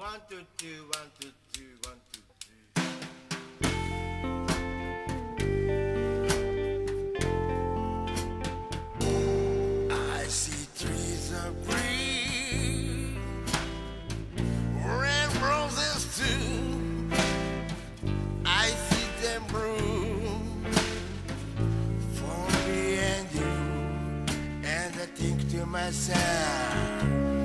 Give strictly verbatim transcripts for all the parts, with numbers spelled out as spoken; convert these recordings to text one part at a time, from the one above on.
One, two, two, one, two, two, one, two, two. I see trees of green, red roses too. I see them bloom for me and you, and I think to myself,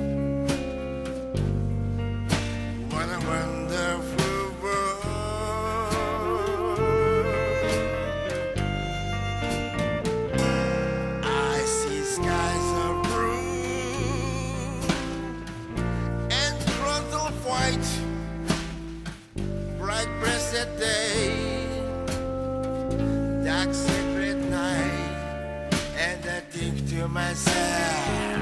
what a wonderful world. I see skies of blue and clouds of white, bright breasted day, dark secret night, and I think to myself,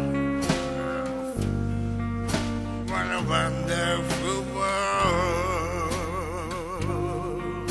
what a wonderful world.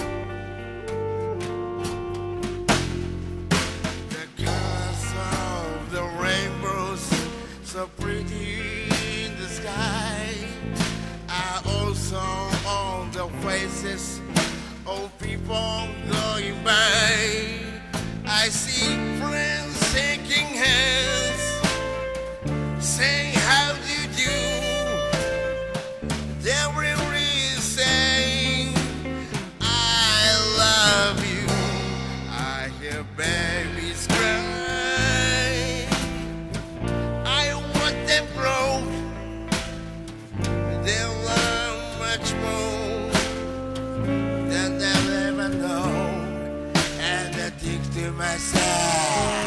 The colors of the rainbows, so pretty in the sky, are also on the faces of people going by. I see friends shaking hands, saying how do you do. They're really saying I love you. I hear babies cry, I want them grow. They'll learn much more than they'll ever know. And I think to myself,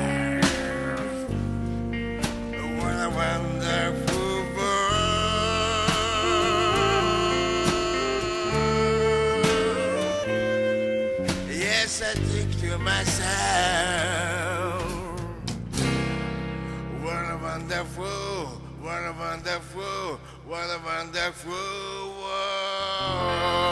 what a wonderful world. Yes, I think to myself, what a wonderful, what a wonderful, what a wonderful world.